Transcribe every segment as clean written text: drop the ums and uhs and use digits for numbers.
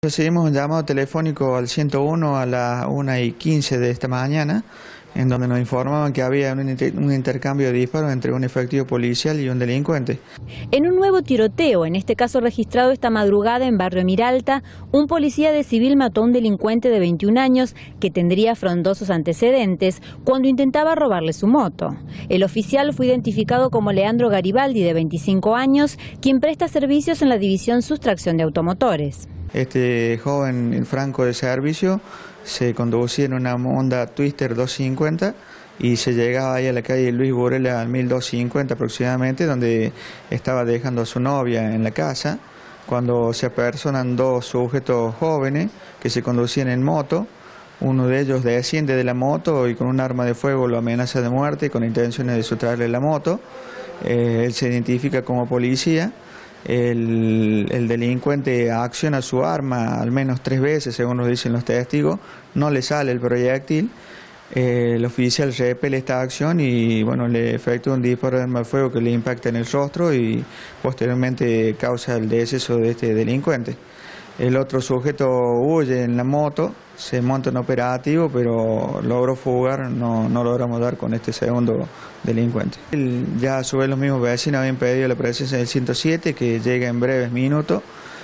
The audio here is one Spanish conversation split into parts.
Recibimos un llamado telefónico al 101 a las 1:15 de esta mañana, en donde nos informaban que había un intercambio de disparos entre un efectivo policial y un delincuente. En un nuevo tiroteo, en este caso registrado esta madrugada en Barrio Miralta, un policía de civil mató a un delincuente de 21 años que tendría frondosos antecedentes cuando intentaba robarle su moto. El oficial fue identificado como Leandro Garibaldi, de 25 años, quien presta servicios en la división Sustracción de Automotores. Este joven franco de servicio se conducía en una Honda Twister 250 y se llegaba ahí a la calle Luis Burela al 1250 aproximadamente, donde estaba dejando a su novia en la casa, cuando se apersonan dos sujetos jóvenes que se conducían en moto. Uno de ellos desciende de la moto y con un arma de fuego lo amenaza de muerte con intenciones de sustraerle la moto. Él se identifica como policía. El delincuente acciona su arma al menos 3 veces, según nos dicen los testigos, no le sale el proyectil. El oficial repele esta acción y bueno, le efectúa un disparo de arma de fuego que le impacta en el rostro y posteriormente causa el deceso de este delincuente. El otro sujeto huye en la moto, se monta en operativo, pero logró fugar, no logramos dar con este segundo delincuente. Ya a su vez los mismos vecinos habían pedido la presencia del 107, que llega en breves minutos.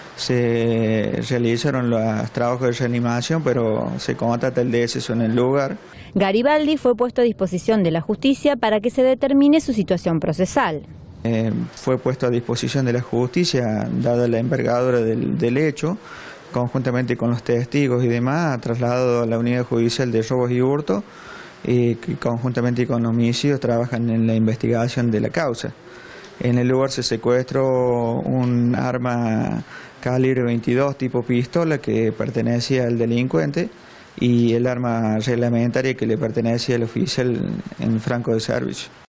Se realizaron los trabajos de reanimación, pero se constata el deceso en el lugar. Garibaldi fue puesto a disposición de la justicia para que se determine su situación procesal. Fue puesto a disposición de la justicia, dada la envergadura del hecho, conjuntamente con los testigos y demás, trasladado a la unidad judicial de robos y hurto, y conjuntamente con homicidios trabajan en la investigación de la causa. En el lugar se secuestró un arma calibre 22 tipo pistola que pertenecía al delincuente y el arma reglamentaria que le pertenecía al oficial en franco de servicio.